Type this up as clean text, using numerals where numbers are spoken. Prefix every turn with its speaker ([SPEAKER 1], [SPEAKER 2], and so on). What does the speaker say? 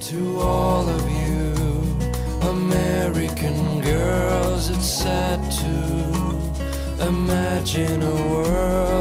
[SPEAKER 1] To all of you American girls, it's sad to imagine a world